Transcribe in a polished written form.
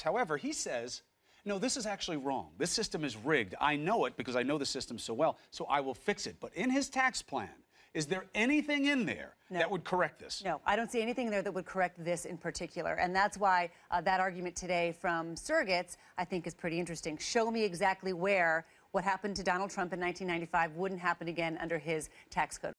tax. However, he says, no, this is actually wrong. This system is rigged. I know it because I know the system so well, so I will fix it. But in his tax plan, is there anything in there that would correct this? No, I don't see anything in there that would correct this in particular. And that's why that argument today from surrogates, I think, is pretty interesting. Show me exactly where what happened to Donald Trump in 1995 wouldn't happen again under his tax code.